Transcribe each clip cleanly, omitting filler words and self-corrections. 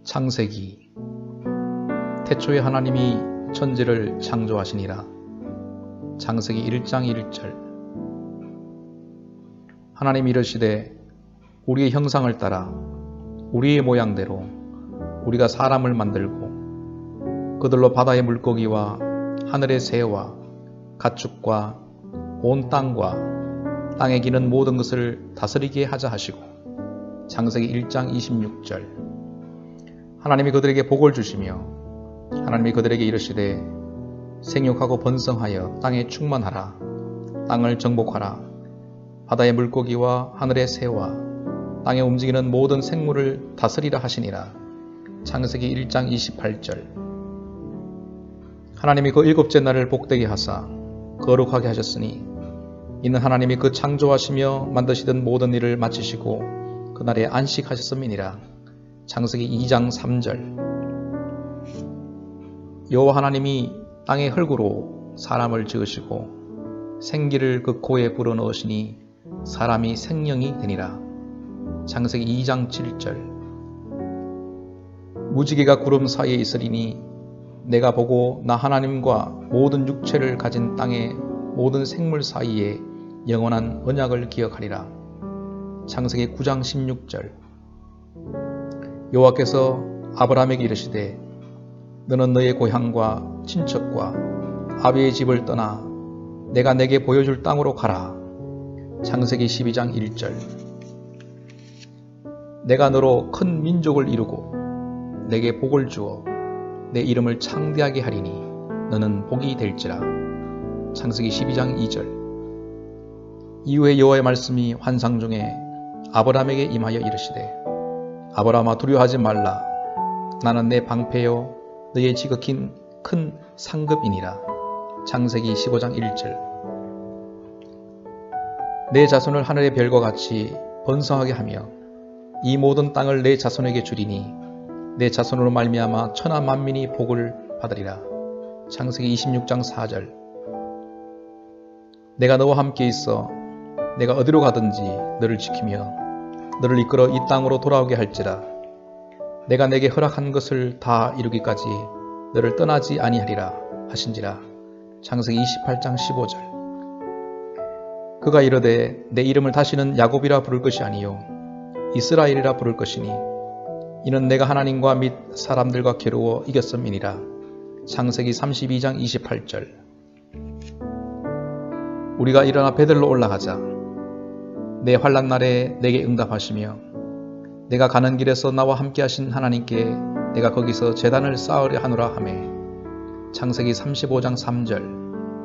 창세기. 태초에 하나님이 천지를 창조하시니라. 창세기 1장 1절. 하나님이 이르시되 우리의 형상을 따라 우리의 모양대로 우리가 사람을 만들고 그들로 바다의 물고기와 하늘의 새와 가축과 온 땅과 땅에 기는 모든 것을 다스리게 하자 하시고. 창세기 1장 26절. 하나님이 그들에게 복을 주시며 하나님이 그들에게 이르시되 생육하고 번성하여 땅에 충만하라. 땅을 정복하라. 바다의 물고기와 하늘의 새와 땅에 움직이는 모든 생물을 다스리라 하시니라. 창세기 1장 28절. 하나님이 그 일곱째 날을 복되게 하사 거룩하게 하셨으니 이는 하나님이 그 창조하시며 만드시던 모든 일을 마치시고 그날에 안식하셨음이니라. 창세기 2장 3절. 여호와 하나님이 땅의 흙으로 사람을 지으시고 생기를 그 코에 불어넣으시니 사람이 생명이 되니라. 창세기 2장 7절. 무지개가 구름 사이에 있으리니 내가 보고 나 하나님과 모든 육체를 가진 땅의 모든 생물 사이에 영원한 언약을 기억하리라. 창세기 9장 16절. 여호와께서 아브라함에게 이르시되 너는 너의 고향과 친척과 아비의 집을 떠나 내가 내게 보여줄 땅으로 가라. 창세기 12장 1절. 내가 너로 큰 민족을 이루고 내게 복을 주어 내 이름을 창대하게 하리니 너는 복이 될지라. 창세기 12장 2절. 이후에 여호와의 말씀이 환상 중에 아브라함에게 임하여 이르시되 아브라함아 두려워하지 말라. 나는 내 방패요 너의 지극히 큰 상급이니라. 창세기 15장 1절. 내 자손을 하늘의 별과 같이 번성하게 하며 이 모든 땅을 내 자손에게 주리니 내 자손으로 말미암아 천하 만민이 복을 받으리라. 창세기 26장 4절. 내가 너와 함께 있어 내가 어디로 가든지 너를 지키며 너를 이끌어 이 땅으로 돌아오게 할지라. 내가 내게 허락한 것을 다 이루기까지 너를 떠나지 아니하리라 하신지라. 창세기 28장 15절. 그가 이르되 내 이름을 다시는 야곱이라 부를 것이 아니요 이스라엘이라 부를 것이니 이는 내가 하나님과 및 사람들과 겨루어 이겼음이니라. 창세기 32장 28절. 우리가 일어나 베들로 올라가자. 내 환난 날에 내게 응답하시며 내가 가는 길에서 나와 함께 하신 하나님께 내가 거기서 제단을 쌓으려 하노라 하매. 창세기 35장 3절.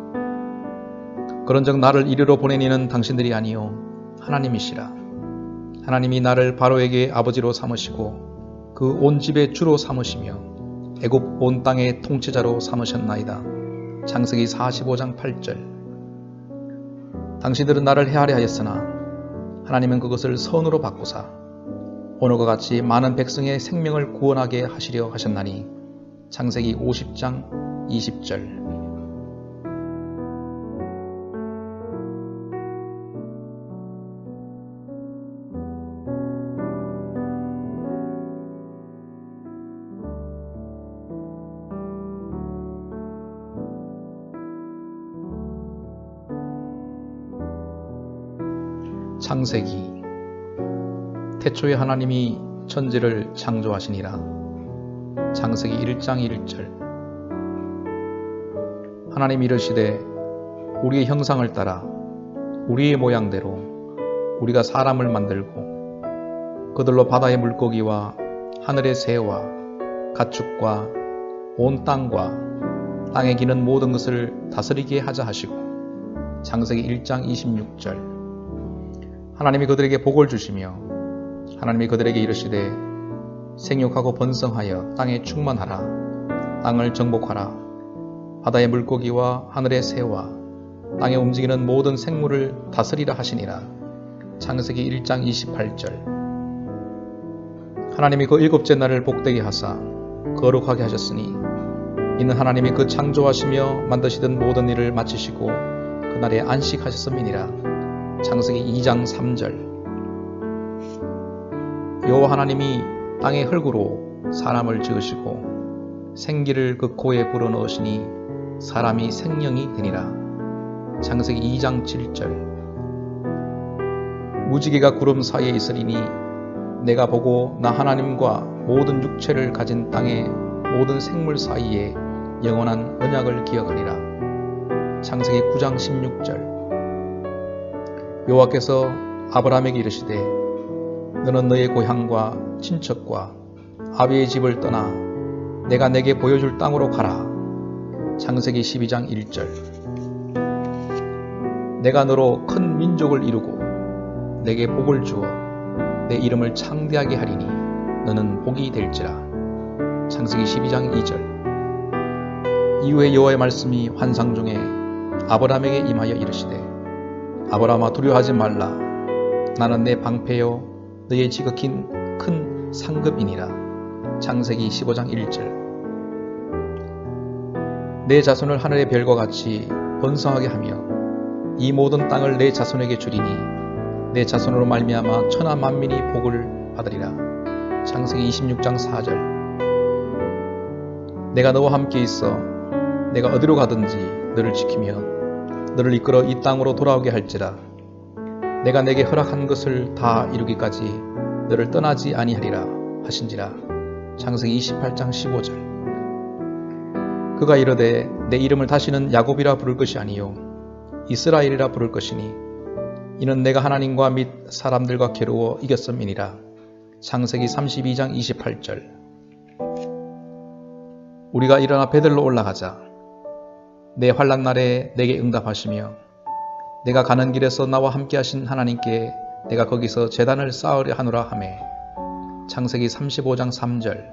그런즉 나를 이리로 보내니는 당신들이 아니요 하나님이시라. 하나님이 나를 바로에게 아버지로 삼으시고 그 온 집의 주로 삼으시며 애굽 온 땅의 통치자로 삼으셨나이다. 창세기 45장 8절. 당신들은 나를 해하려 하였으나 하나님은 그것을 선으로 바꾸사 오늘과 같이 많은 백성의 생명을 구원하게 하시려 하셨나니. 창세기 50장 20절. 창세기. 태초에 하나님이 천지를 창조하시니라. 창세기 1장 1절. 하나님이 이르시되 우리의 형상을 따라 우리의 모양대로 우리가 사람을 만들고 그들로 바다의 물고기와 하늘의 새와 가축과 온 땅과 땅에 기는 모든 것을 다스리게 하자 하시고. 창세기 1장 26절. 하나님이 그들에게 복을 주시며 하나님이 그들에게 이르시되 생육하고 번성하여 땅에 충만하라. 땅을 정복하라. 바다의 물고기와 하늘의 새와 땅에 움직이는 모든 생물을 다스리라 하시니라. 창세기 1장 28절. 하나님이 그 일곱째 날을 복되게 하사 거룩하게 하셨으니 이는 하나님이 그 창조하시며 만드시던 모든 일을 마치시고 그날에 안식하셨음이니라. 창세기 2장 3절. 여호와 하나님이 땅의 흙으로 사람을 지으시고 생기를 그 코에 불어넣으시니 사람이 생명이 되니라. 창세기 2장 7절. 무지개가 구름 사이에 있으리니 내가 보고 나 하나님과 모든 육체를 가진 땅의 모든 생물 사이에 영원한 언약을 기억하리라. 창세기 9장 16절. 여호와께서 아브라함에게 이르시되 너는 너의 고향과 친척과 아비의 집을 떠나 내가 내게 보여줄 땅으로 가라. 창세기 12장 1절. 내가 너로 큰 민족을 이루고 내게 복을 주어 내 이름을 창대하게 하리니 너는 복이 될지라. 창세기 12장 2절. 이후에 여호와의 말씀이 환상 중에 아브라함에게 임하여 이르시되 아브라함아 두려워하지 말라. 나는 내 방패요 너의 지극힌 큰 상급이니라. 창세기 15장 1절. 내 자손을 하늘의 별과 같이 번성하게 하며 이 모든 땅을 내 자손에게 주리니 내 자손으로 말미암아 천하 만민이 복을 받으리라. 창세기 26장 4절. 내가 너와 함께 있어 내가 어디로 가든지 너를 지키며 너를 이끌어 이 땅으로 돌아오게 할지라. 내가 내게 허락한 것을 다 이루기까지 너를 떠나지 아니하리라 하신지라. 창세기 28장 15절. 그가 이르되 내 이름을 다시는 야곱이라 부를 것이 아니요 이스라엘이라 부를 것이니 이는 내가 하나님과 및 사람들과 겨루어 이겼음이니라. 창세기 32장 28절. 우리가 일어나 베들로 올라가자. 내 환난 날에 내게 응답하시며 내가 가는 길에서 나와 함께 하신 하나님께 내가 거기서 제단을 쌓으려 하노라 하매. 창세기 35장 3절.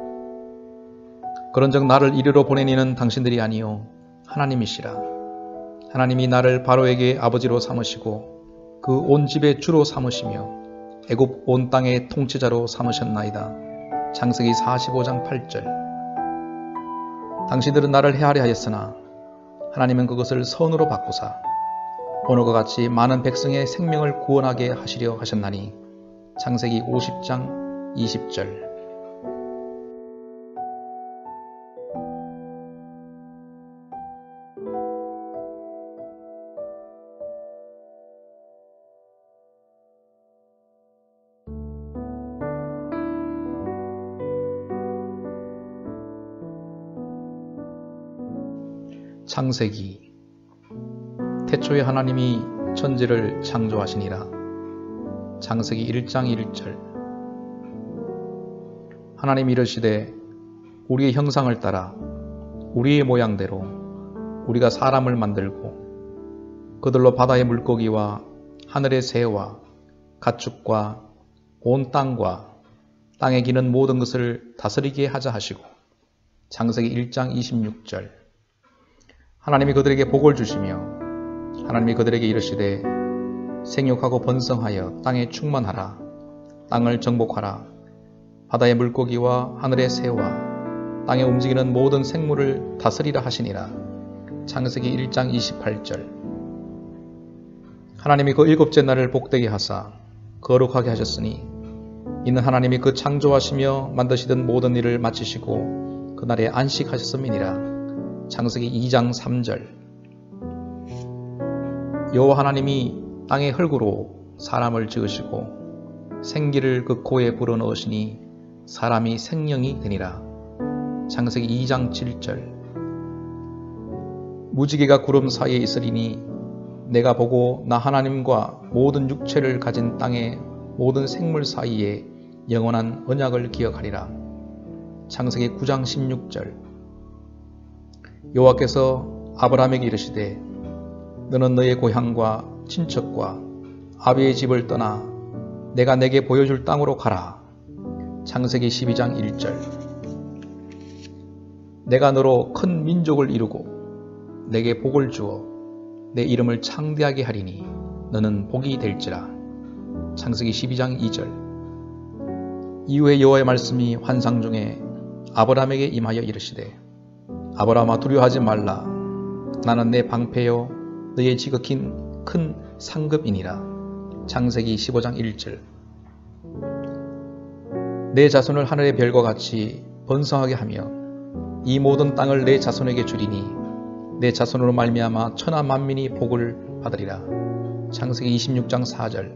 그런즉 나를 이리로 보내니는 당신들이 아니요 하나님이시라. 하나님이 나를 바로에게 아버지로 삼으시고 그 온 집의 주로 삼으시며 애굽 온 땅의 통치자로 삼으셨나이다. 창세기 45장 8절. 당신들은 나를 해하려 하였으나 하나님은 그것을 선으로 바꾸사 오늘과 같이 많은 백성의 생명을 구원하게 하시려 하셨나니. 창세기 50장 20절. 창세기. 태초에 하나님이 천지를 창조하시니라. 창세기 1장 1절. 하나님이 이르시되 우리의 형상을 따라 우리의 모양대로 우리가 사람을 만들고 그들로 바다의 물고기와 하늘의 새와 가축과 온 땅과 땅에 기는 모든 것을 다스리게 하자 하시고. 창세기 1장 26절. 하나님이 그들에게 복을 주시며 하나님이 그들에게 이르시되 생육하고 번성하여 땅에 충만하라. 땅을 정복하라. 바다의 물고기와 하늘의 새와 땅에 움직이는 모든 생물을 다스리라 하시니라. 창세기 1장 28절. 하나님이 그 일곱째 날을 복되게 하사 거룩하게 하셨으니 이는 하나님이 그 창조하시며 만드시던 모든 일을 마치시고 그날에 안식하셨음이니라. 창세기 2장 3절. 여호와 하나님이 땅의 흙으로 사람을 지으시고 생기를 그 코에 불어넣으시니 사람이 생명이 되니라. 창세기 2장 7절. 무지개가 구름 사이에 있으리니 내가 보고 나 하나님과 모든 육체를 가진 땅의 모든 생물 사이에 영원한 언약을 기억하리라. 창세기 9장 16절. 여호와께서 아브라함에게 이르시되 너는 너의 고향과 친척과 아비의 집을 떠나 내가 내게 보여줄 땅으로 가라. 창세기 12장 1절. 내가 너로 큰 민족을 이루고 내게 복을 주어 내 이름을 창대하게 하리니 너는 복이 될지라. 창세기 12장 2절. 이후에 여호와의 말씀이 환상 중에 아브라함에게 임하여 이르시되 아브라함아 두려워하지 말라. 나는 내 방패요 너의 지극힌 큰 상급이니라. 창세기 15장 1절. 내 자손을 하늘의 별과 같이 번성하게 하며 이 모든 땅을 내 자손에게 주리니 내 자손으로 말미암아 천하 만민이 복을 받으리라. 창세기 26장 4절.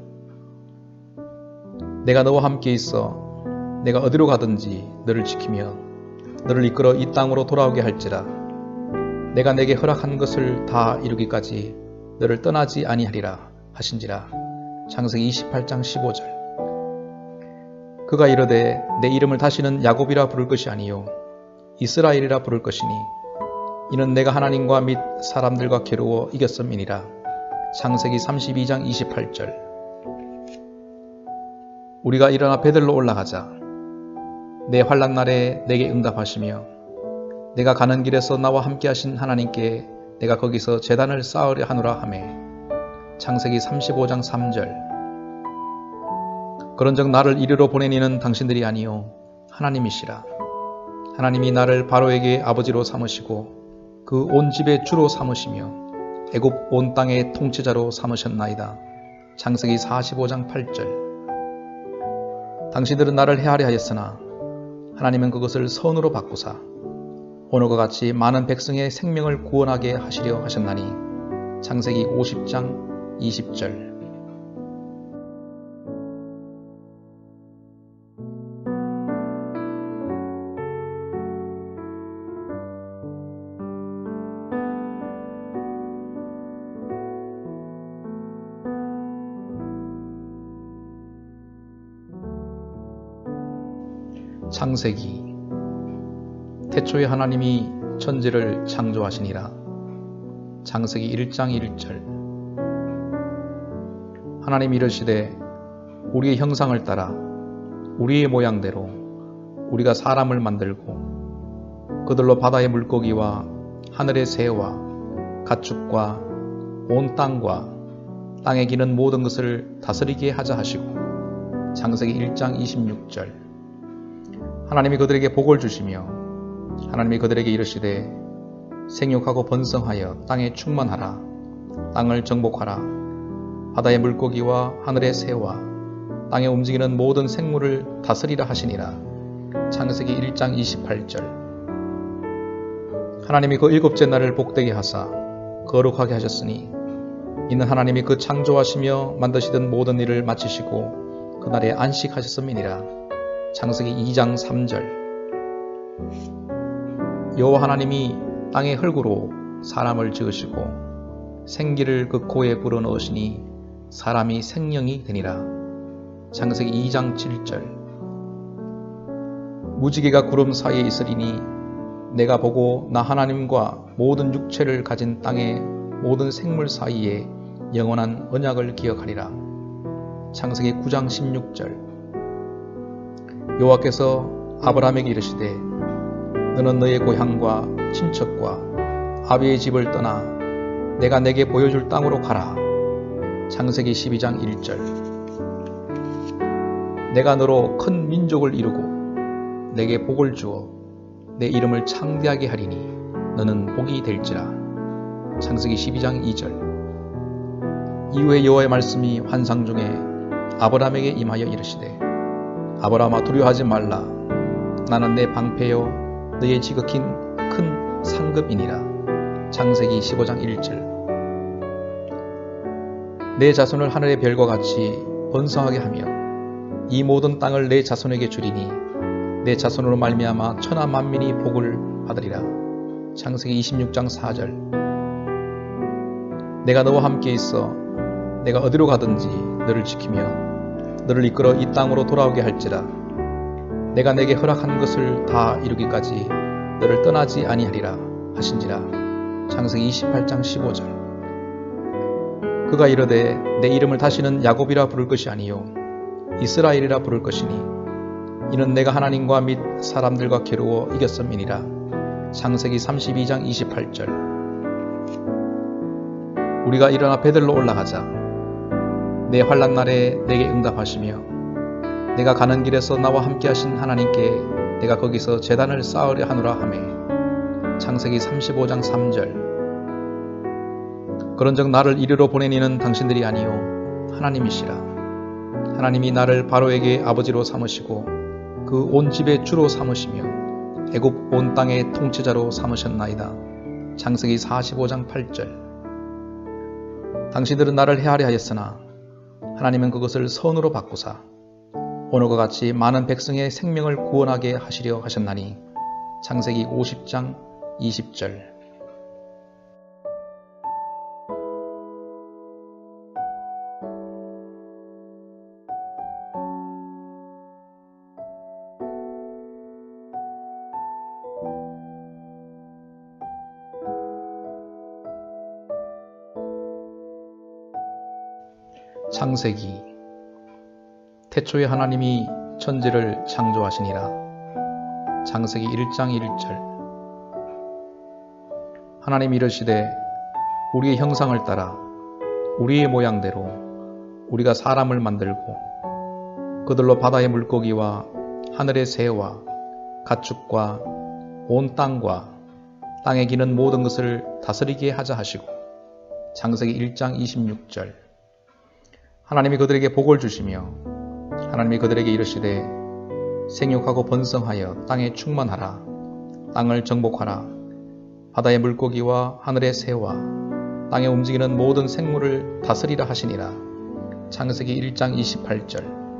내가 너와 함께 있어 내가 어디로 가든지 너를 지키며 너를 이끌어 이 땅으로 돌아오게 할지라. 내가 내게 허락한 것을 다 이루기까지 너를 떠나지 아니하리라 하신지라. 창세기 28장 15절. 그가 이르되 내 이름을 다시는 야곱이라 부를 것이 아니요 이스라엘이라 부를 것이니 이는 내가 하나님과 및 사람들과 겨루어 이겼음이니라. 창세기 32장 28절. 우리가 일어나 베들로 올라가자. 내 환난 날에 내게 응답하시며 내가 가는 길에서 나와 함께 하신 하나님께 내가 거기서 제단을 쌓으려 하노라 하매. 창세기 35장 3절. 그런즉 나를 이리로 보내니는 당신들이 아니요 하나님이시라. 하나님이 나를 바로에게 아버지로 삼으시고 그 온 집의 주로 삼으시며 애굽 온 땅의 통치자로 삼으셨나이다. 창세기 45장 8절. 당신들은 나를 해하려 하였으나 하나님은 그것을 선으로 바꾸사 오늘과 같이 많은 백성의 생명을 구원하게 하시려 하셨나니. 창세기 50장 20절. 창세기. 태초에 하나님이 천지를 창조하시니라. 창세기 1장 1절. 하나님이 이르시되 우리의 형상을 따라 우리의 모양대로 우리가 사람을 만들고 그들로 바다의 물고기와 하늘의 새와 가축과 온 땅과 땅에 기는 모든 것을 다스리게 하자 하시고. 창세기 1장 26절. 하나님이 그들에게 복을 주시며 하나님이 그들에게 이르시되 생육하고 번성하여 땅에 충만하라. 땅을 정복하라. 바다의 물고기와 하늘의 새와 땅에 움직이는 모든 생물을 다스리라 하시니라. 창세기 1장 28절. 하나님이 그 일곱째 날을 복되게 하사 거룩하게 하셨으니 이는 하나님이 그 창조하시며 만드시던 모든 일을 마치시고 그날에 안식하셨음이니라. 창세기 2장 3절. 여호와 하나님이 땅의 흙으로 사람을 지으시고 생기를 그 코에 불어넣으시니 사람이 생명이 되니라. 창세기 2장 7절. 무지개가 구름 사이에 있으리니 내가 보고 나 하나님과 모든 육체를 가진 땅의 모든 생물 사이에 영원한 언약을 기억하리라. 창세기 9장 16절. 여호와께서 아브라함에게 이르시되 너는 너의 고향과 친척과 아비의 집을 떠나 내가 내게 보여줄 땅으로 가라. 창세기 12장 1절. 내가 너로 큰 민족을 이루고 내게 복을 주어 내 이름을 창대하게 하리니 너는 복이 될지라. 창세기 12장 2절. 이후에 여호와의 말씀이 환상 중에 아브라함에게 임하여 이르시되 아브라함아 두려워하지 말라. 나는 내 방패요 너의 지극히 큰 상급이니라. 창세기 15장 1절. 내 자손을 하늘의 별과 같이 번성하게 하며 이 모든 땅을 내 자손에게 주리니 내 자손으로 말미암아 천하 만민이 복을 받으리라. 창세기 26장 4절. 내가 너와 함께 있어 내가 어디로 가든지 너를 지키며 너를 이끌어 이 땅으로 돌아오게 할지라. 내가 내게 허락한 것을 다 이루기까지 너를 떠나지 아니하리라 하신지라. 창세기 28장 15절. 그가 이르되 내 이름을 다시는 야곱이라 부를 것이 아니요 이스라엘이라 부를 것이니 이는 내가 하나님과 및 사람들과 겨루어 이겼음이니라. 창세기 32장 28절. 우리가 일어나 베들로 올라가자. 내 환난 날에 내게 응답하시며 내가 가는 길에서 나와 함께 하신 하나님께 내가 거기서 제단을 쌓으려 하노라 하매. 창세기 35장 3절. 그런즉 나를 이리로 보내니는 당신들이 아니요 하나님이시라. 하나님이 나를 바로에게 아버지로 삼으시고 그 온 집의 주로 삼으시며 애굽 온 땅의 통치자로 삼으셨나이다. 창세기 45장 8절. 당신들은 나를 해하려 하였으나 하나님은 그것을 선으로 바꾸사 오늘과 같이 많은 백성의 생명을 구원하게 하시려 하셨나니. 창세기 50장 20절. 창세기. 태초에 하나님이 천지를 창조하시니라. 창세기 1장 1절. 하나님이 이르시되 우리의 형상을 따라 우리의 모양대로 우리가 사람을 만들고 그들로 바다의 물고기와 하늘의 새와 가축과 온 땅과 땅에 기는 모든 것을 다스리게 하자 하시고. 창세기 1장 26절. 하나님이 그들에게 복을 주시며 하나님이 그들에게 이르시되 생육하고 번성하여 땅에 충만하라. 땅을 정복하라. 바다의 물고기와 하늘의 새와 땅에 움직이는 모든 생물을 다스리라 하시니라. 창세기 1장 28절.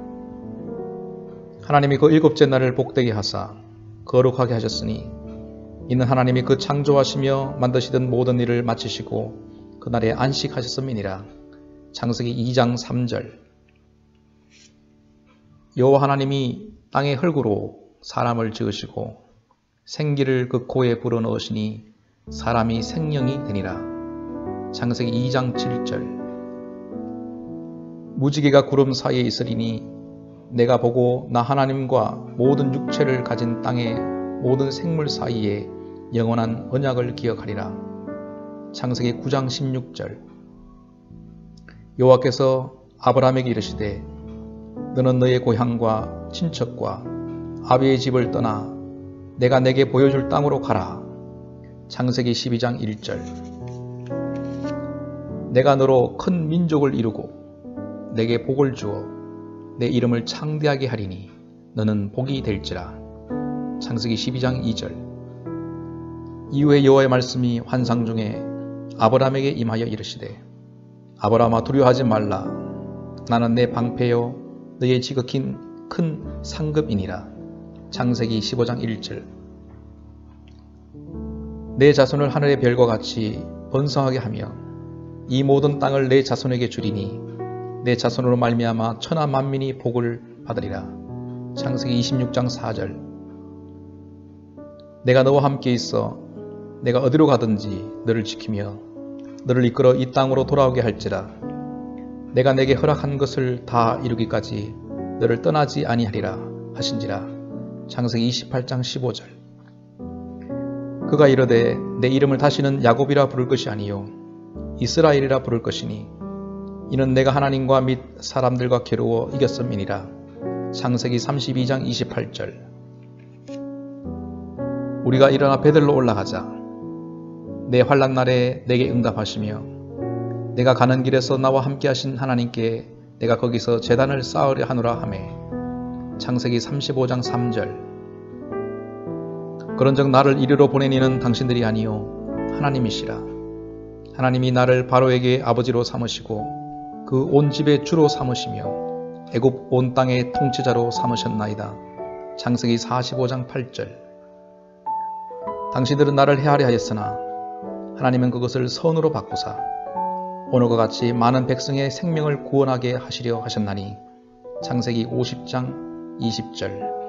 하나님이 그 일곱째 날을 복되게 하사 거룩하게 하셨으니 이는 하나님이 그 창조하시며 만드시던 모든 일을 마치시고 그날에 안식하셨음이니라. 창세기 2장 3절. 여호와 하나님이 땅의 흙으로 사람을 지으시고 생기를 그 코에 불어넣으시니 사람이 생명이 되니라. 창세기 2장 7절. 무지개가 구름 사이에 있으리니 내가 보고 나 하나님과 모든 육체를 가진 땅의 모든 생물 사이에 영원한 언약을 기억하리라. 창세기 9장 16절. 여호와께서 아브라함에게 이르시되 너는 너의 고향과 친척과 아비의 집을 떠나 내가 내게 보여줄 땅으로 가라. 창세기 12장 1절. 내가 너로 큰 민족을 이루고 내게 복을 주어 내 이름을 창대하게 하리니 너는 복이 될지라. 창세기 12장 2절. 이후에 여호와의 말씀이 환상 중에 아브라함에게 임하여 이르시되 아브라함아 두려워하지 말라. 나는 내 방패요 너의 지극히 큰 상급이니라. 창세기 15장 1절. 내 자손을 하늘의 별과 같이 번성하게 하며 이 모든 땅을 내 자손에게 주리니 내 자손으로 말미암아 천하 만민이 복을 받으리라. 창세기 26장 4절. 내가 너와 함께 있어 내가 어디로 가든지 너를 지키며 너를 이끌어 이 땅으로 돌아오게 할지라. 내가 내게 허락한 것을 다 이루기까지 너를 떠나지 아니하리라 하신지라. 창세기 28장 15절. 그가 이르되 내 이름을 다시는 야곱이라 부를 것이 아니요 이스라엘이라 부를 것이니 이는 내가 하나님과 및 사람들과 겨루어 이겼음이니라. 창세기 32장 28절. 우리가 일어나 베들로 올라가자. 내 환난 날에 내게 응답하시며 내가 가는 길에서 나와 함께 하신 하나님께 내가 거기서 제단을 쌓으려 하노라 하매. 창세기 35장 3절. 그런즉 나를 이리로 보내니는 당신들이 아니요 하나님이시라. 하나님이 나를 바로에게 아버지로 삼으시고 그 온 집의 주로 삼으시며 애굽 온 땅의 통치자로 삼으셨나이다. 창세기 45장 8절. 당신들은 나를 해하려 하였으나 하나님은 그것을 선으로 바꾸사 오늘과 같이 많은 백성의 생명을 구원하게 하시려 하셨나니. 창세기 50장 20절.